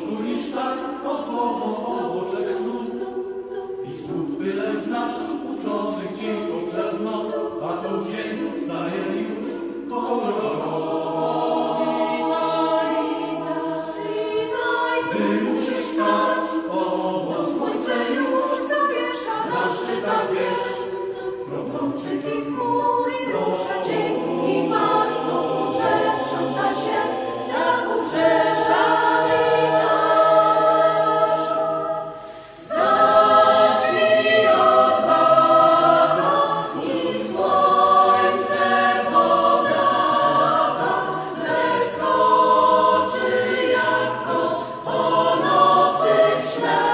tulisz tak pod głową obłoczek snu. I słów tyle znasz, uczonych dzień poprzez noc, a tu dzień staje już kolorowo. Gdy musisz stać, bo słońce już zawiesza na szczytach wież. Prądowczyki chmury rusza dzień i ważną że sprząta się na górze szary dasz. Zacznij od baba i słońce podawa, zeskoczy jak to o nocy w śnie.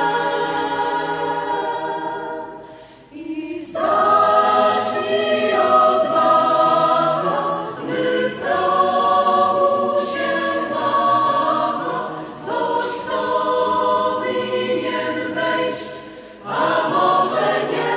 I zacznij od baba, gdy w progu się waha, ktoś, kto winien wejść, a może nie.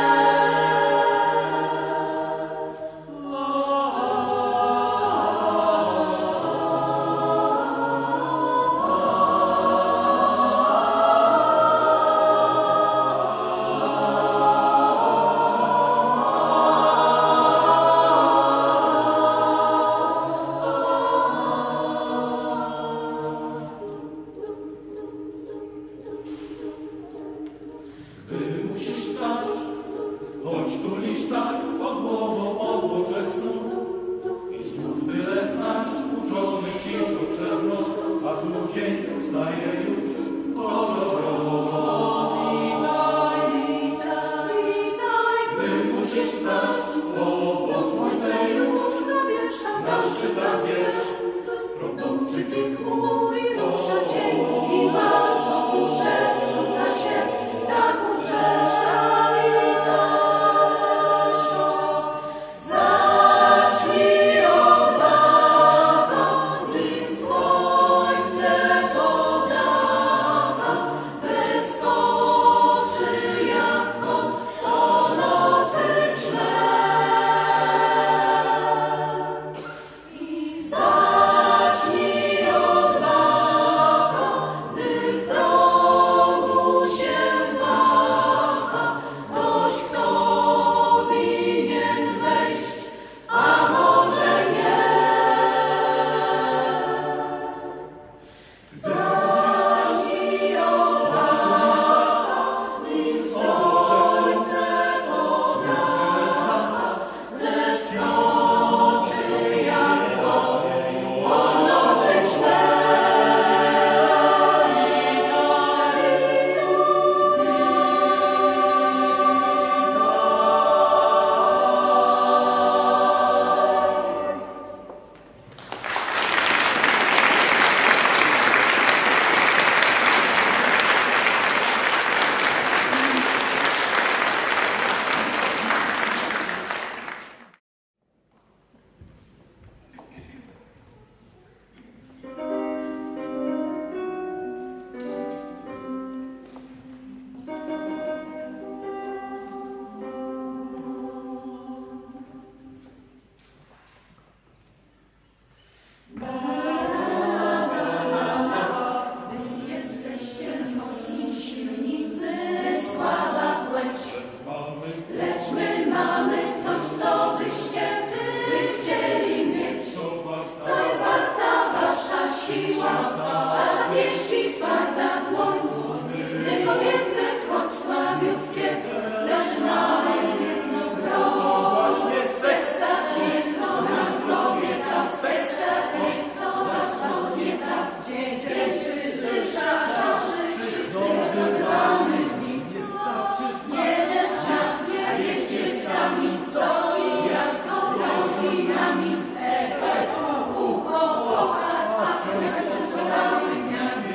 Gdy musisz wstać, choć tulisz tak pod głową obłoczek snu. I słów tyle znasz, uczonych ci poprzez noc, a tu dzień staje już kolorowo. Gdy musisz wstać, bo słońce już zawiesza na szczytach wież. Prądowczyki chmury rusza dzień i ważną górze sprząta się na górze szary dasz. Zacznij od baba, gdy słońce podawa, zeskoczy jak to o nocy śnie. I zacznij od baba, gdy w progu się waha, ktoś, kto winien wejść, a może nie. Zacznij od baba, gdy słońce podawa, zeskoczy jak to o nocy śnie. Jesteście mocni, silni, wy słaba płeć, lecz my mamy coś, co byście wy chcieli mieć. Co jest warta wasza siła, wasza pieśń i twarda dłoń. My kobiety, choć słabiutkie, lecz mamy jedną broń. Seksa jest to nam kobieca, seksa jest to was podnieca. Dzieci zdrżasza, zdobywamy w nim. Jeden znak, a wiecie sami, co i jak chodzi nami. Ucho, a słyszę, co cały dniami.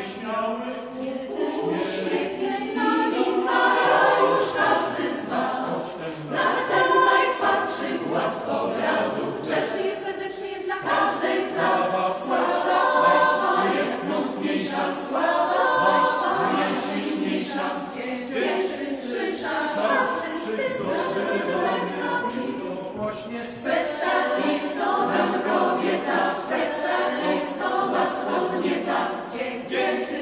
Uśmiechnie nami maja już każdy z was. Nawet ten najsłabszy głaz od razu grzeczny jest, serdeczny jest dla każdej z nas. Sława jest mocniejsza, sława najsilniejsza. Dzieci zdrżasza, seksa jest to nam kobieca, seksa jest to was podnieca. Dzień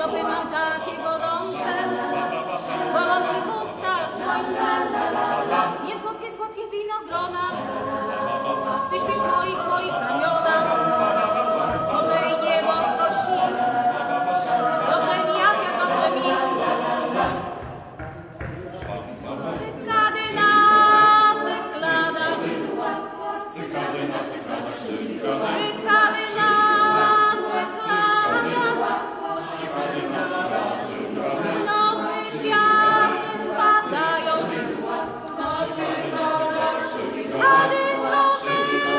Stopy mam takie gorące, gorący w ustach słońce. Jem słodkie winogrona, ty śpisz w moich ramionach. Może i niebo ostrości, dobrze mi jak dobrze mi. Cykady na cykladach, Cykady na cykladach, cykady na cykladach. W nocy gwiazdy spadają, cykady złote,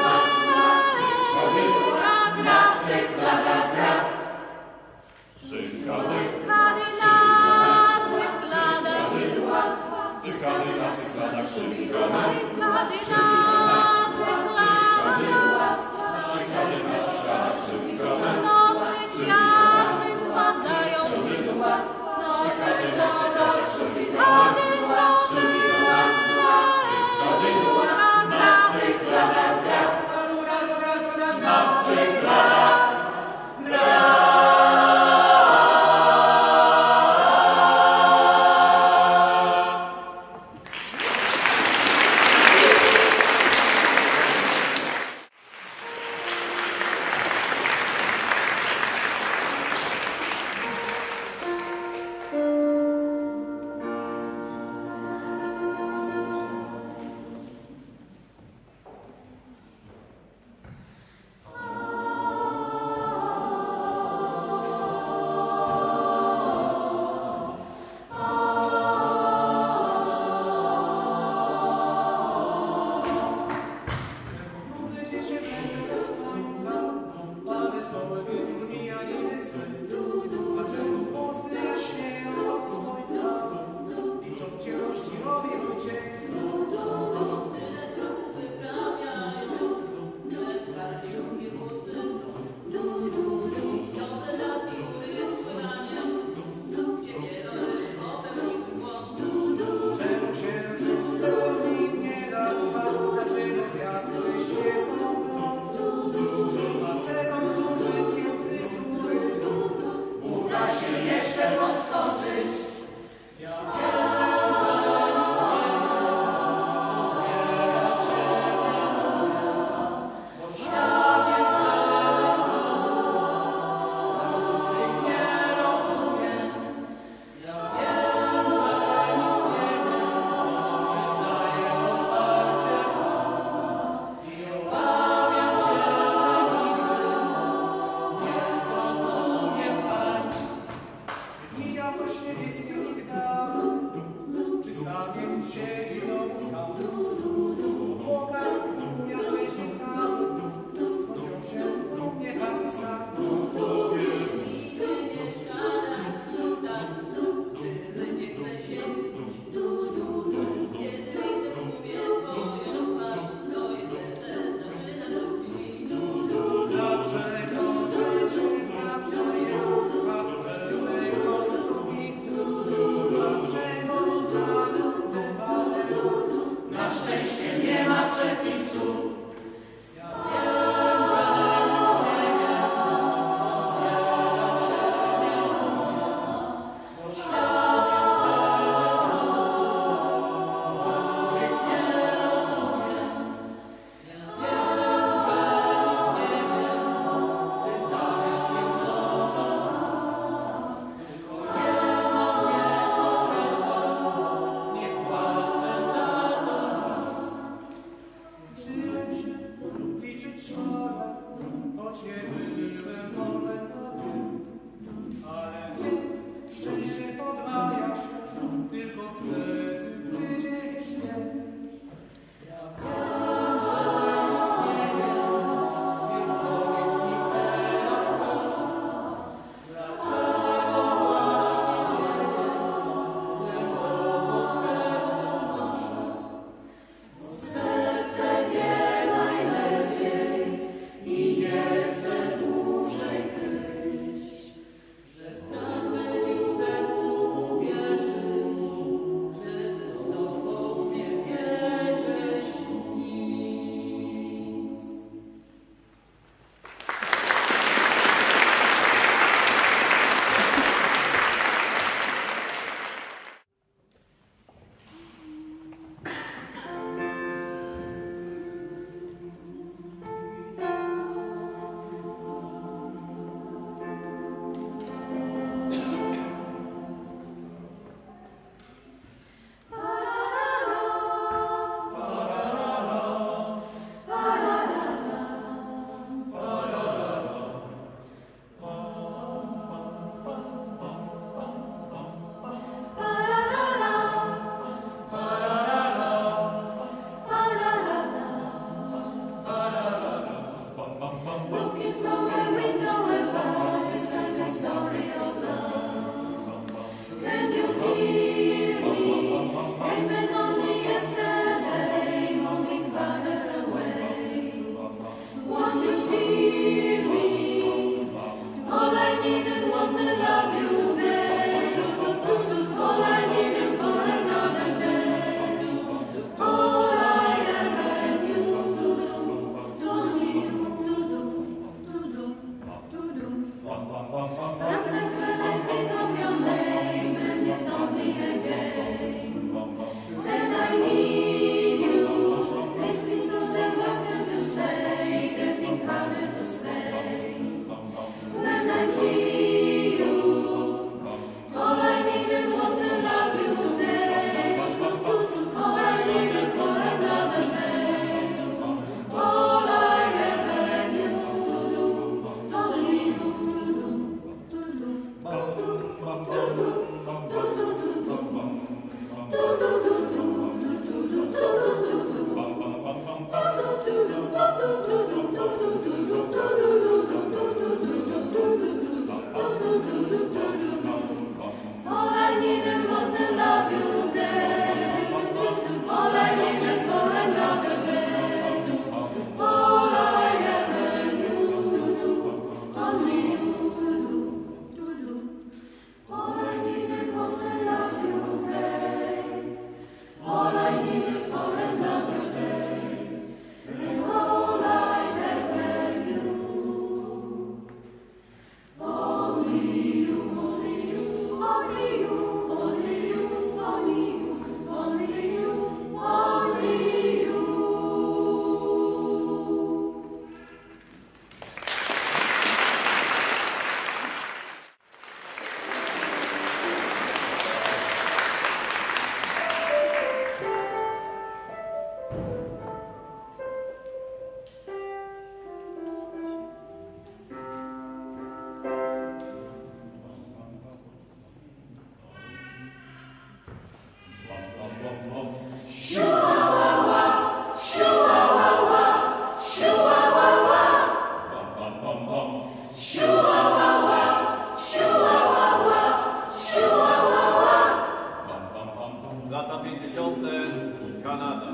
gra, cyklada gra. Cykady Cykady na cykladach, na cykladach, cykady na cykladach. W nocy gwiazdy spadają, cykady złote,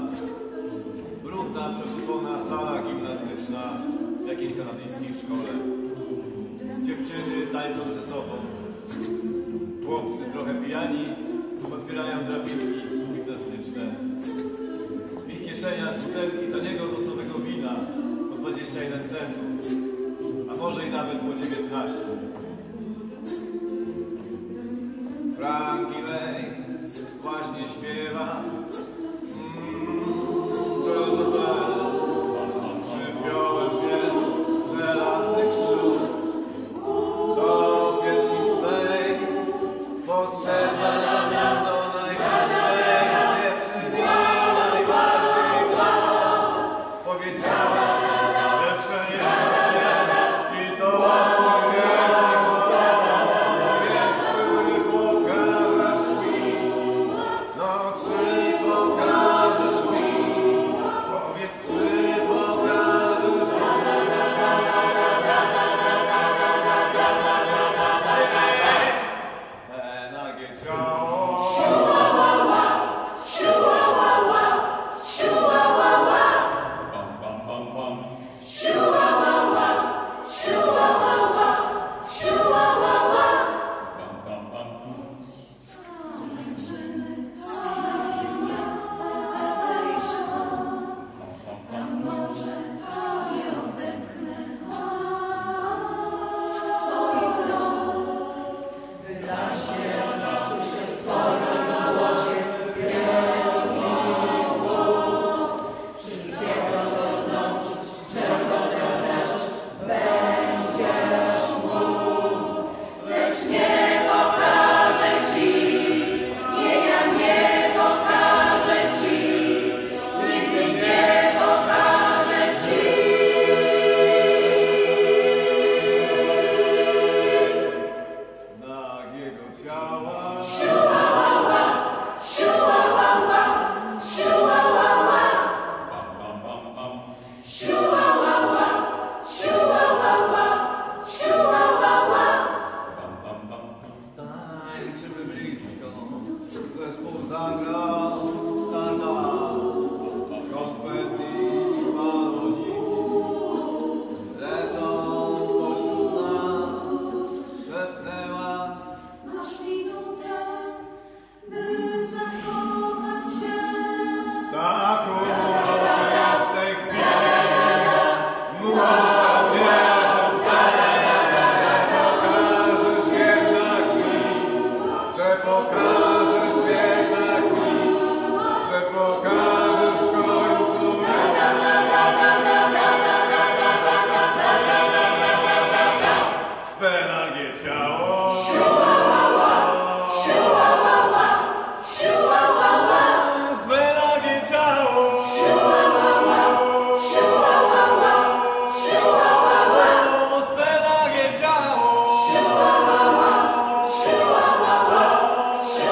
Brudna, przewrócona sala gimnastyczna w jakiejś kanadyjskiej szkole. Dziewczyny tańczą ze sobą. Chłopcy trochę pijani podpierają drabinki gimnastyczne. W ich kieszeniach butelki taniego owocowego wina po 21 centów, a może i nawet po 19. Frankie Ray właśnie śpiewa. Przypiąłem pies żelazny krzyż. Do piersi swej potrzeba nam do najbliższej dziewczyny najbardziej gra. Powiedziała jeszcze nie i to łatwo więc czy pokażesz mi? No czy pokażesz mi? Powiedz czy pokażesz mi? Nagie ciało. Bam, bam, bam, bam. Bam, bam, bam. Tam może nie odetchnę twoich rąk. Wyraźnie słyszę w twoim głosie wielki głos. Wszystkiego wewnątrz, czego zechcesz, będziesz mógł. Lecz nie pokażę ci, nie, ja nie pokażę ci. Nigdy nie pokażę ci. Nagiego ciała. Bam, bam, bam, bam. Bam, bam, bam. Tańczymy blisko. Zespół zagrał stana. Konfetti, baloniki lecą pośród nas. Szepnęła. Masz minutę, by zakochać się. Tak uroczystej chwili muszę wierzyć, że pokażesz jednak mi, że pokażesz w końcu mi. Swe nagie ciało. Swe nagie ciało. Swe nagie ciało.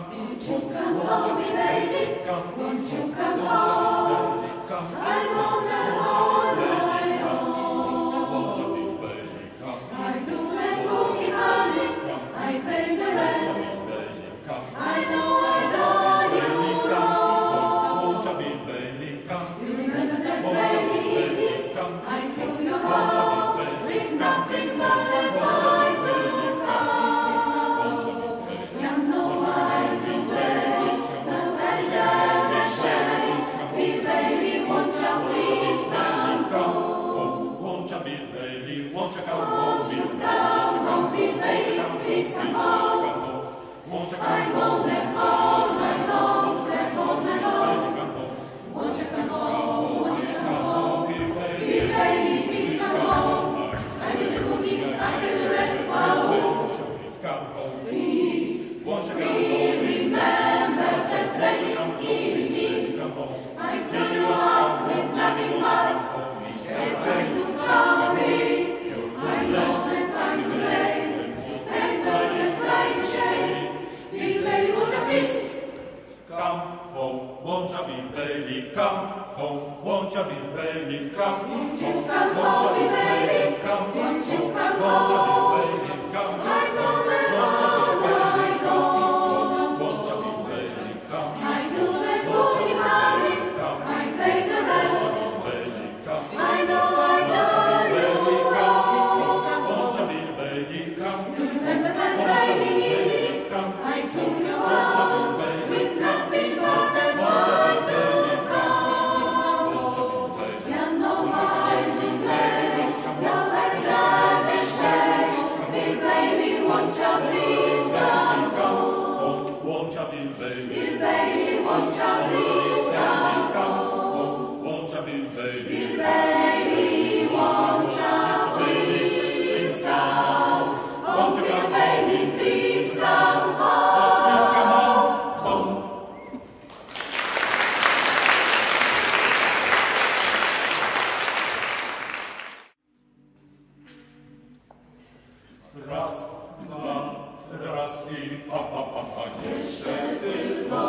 Won't you come home, me baby? Won't you come home? I wanna hold my own. I do that boogie, honey. I pay the rent. I know I know you wrong. You remember that rainy evening? I took you home with nothing but a fight to come. You know I've been late, now I dare the shade. Me baby, won't you please come home? Won't you be baby? Won't you come Won't you come home, me baby, please come home. Won't you I'm home and home, I know, at home and home. Won't you come home, won't you come home? Me baby, please come home. I'm in the boogie, I'm in the red wow. Won't you please come home? Please, Won't you come please home? remember that tragic evening. Come home. I threw you out with nothing but a friend to glory. I know that I'm to blame, and God can cry the shame. Big baby, won't you please? Come home, won't you be baby? Come home, won't you be baby? Come home, Just come home, me baby. come home, Just come won't you home. be baby? Come I home, know that all my goals. won't you be baby? Come I do that boogie, honey. I pay the rent. baby, come I know you wrong. won't you be baby? Come You remember that rainy evening? I took you home with nothing but a fight to come. You know I've been late, now I've done the shade. Big baby, won't you please come home? won't you be baby? Big baby, won't you please come home? Won't you be baby? Big baby, won't you please come? Oh, big baby, please come home. Please come home. Raz, dwa, raz i pa, pa, pa, pa. Jeszcze tylko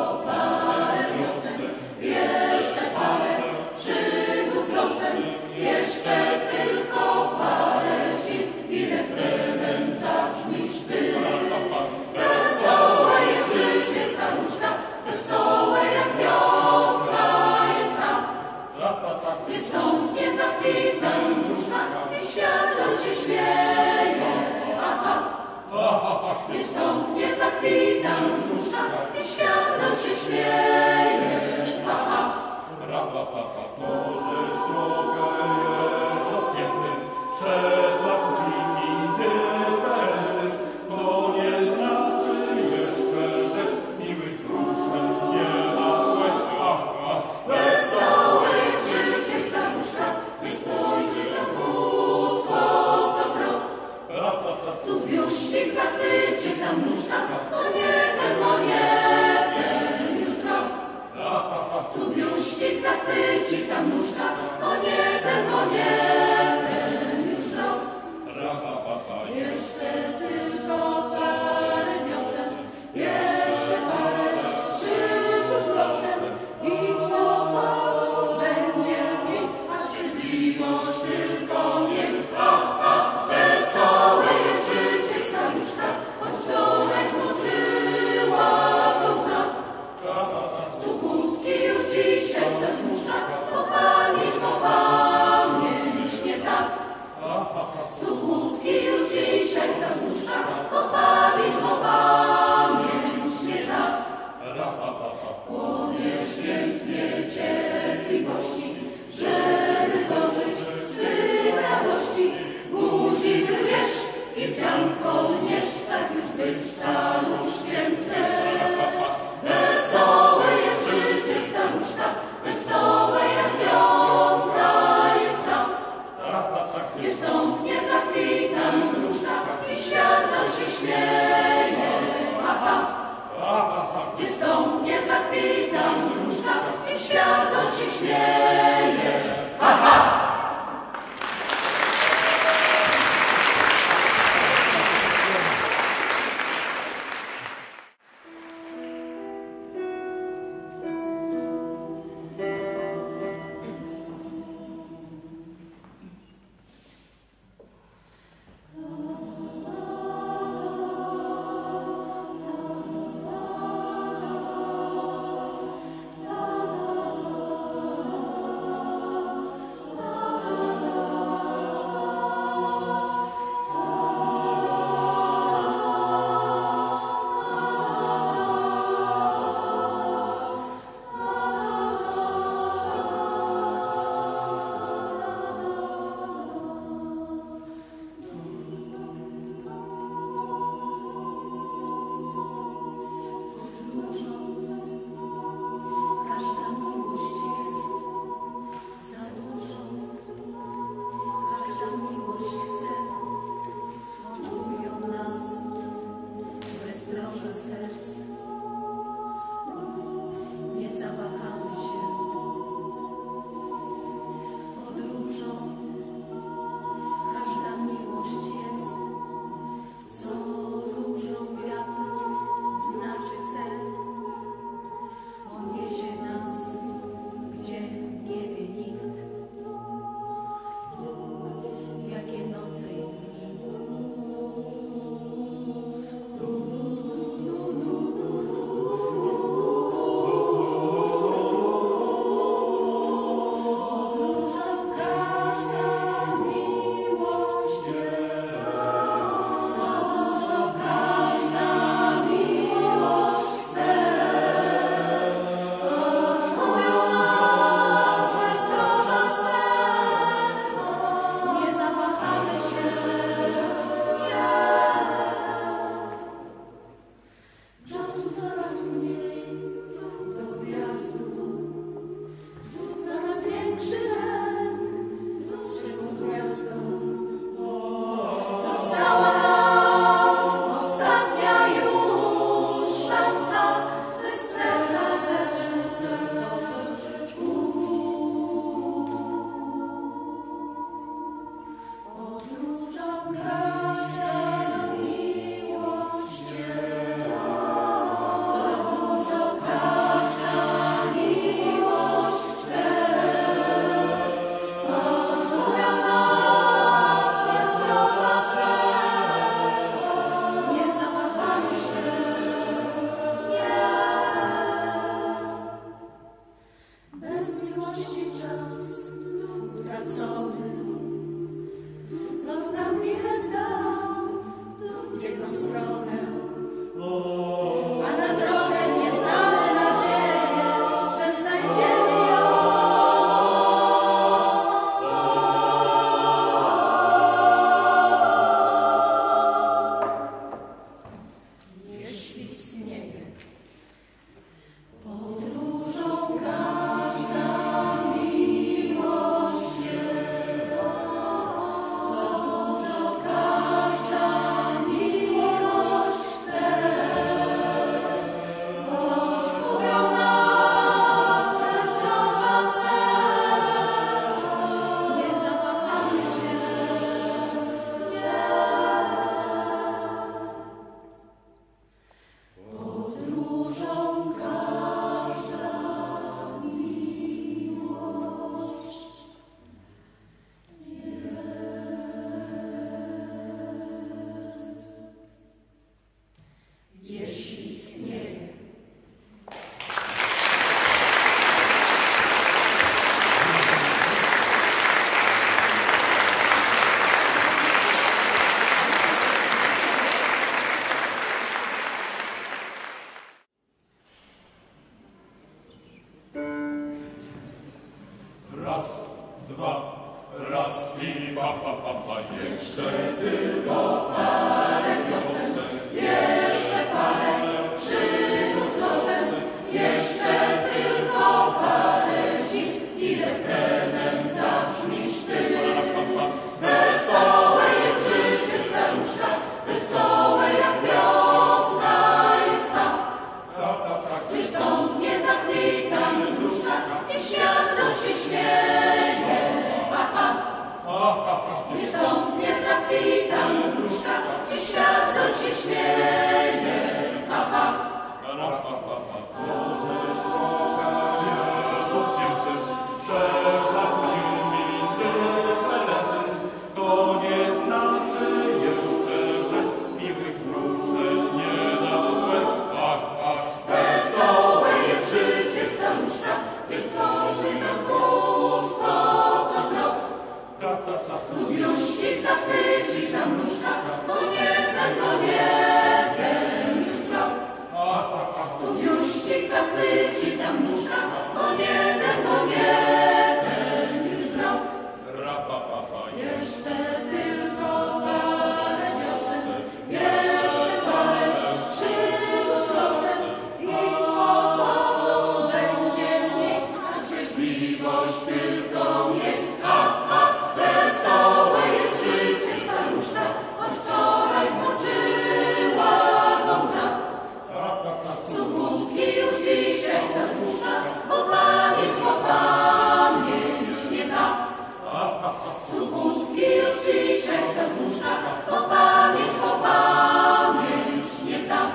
Raz, dwa, raz i pa, pa, pa, pa. Jeszcze Tylko parę wiosen, jeszcze parę przygód z losem, jeszcze tylko parę zim i refrenem zabrzmisz ty. Wesołe jest życie staruszka, wesołe jak wiosna jest ta. Gdy stąpnie zakwita gruszka i świat nam się śmieje, ha, ha. Gdy stąpnie zakwita gruszka i świat nam się śmieje, ha, ha. Możesz Boga jest dotknięty przez zimny feletyzm. To nie znaczy jeszcze, że miłych wróżeń nie dałeś. Wesołe jest życie staruszka, gdzie stworzy nam mnóstwo co krok. Lubiuści zachwyci nam nóżka, bo jeden już wzrok. Lubiuści zachwyci nam nóżka, bo jeden już wzrok. Jeszcze tylko parę wiosen, jeszcze parę przygód z losem i kłopotów będzie mniej, a cierpliwość tylko mniej. Wesołe jest życie staruszka, od wczoraj zmoczyła go łza. Sukutki już dzisiaj staruszka, bo pamięć nie da. Sukutki już dzisiaj staruszka, bo pamięć nie da.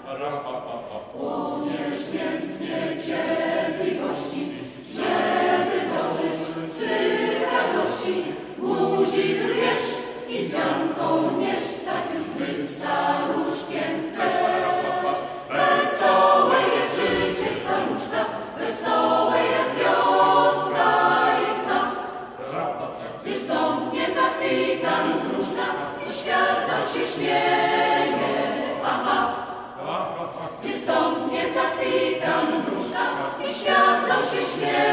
Płoniesz więc niecierpliwości, żeby dożyć tych radości. Guzik rwiesz i dzianką niesz, tak już być staruszkiem chcesz. Wesołe jest życie staruszka, wesołe jak wioska jest ta. Gdzie stąpnie zakwita gruszka i świat nam się śmieje, ha, ha. Gdzie stąpnie zakwita gruszka i świat nam się śmieje.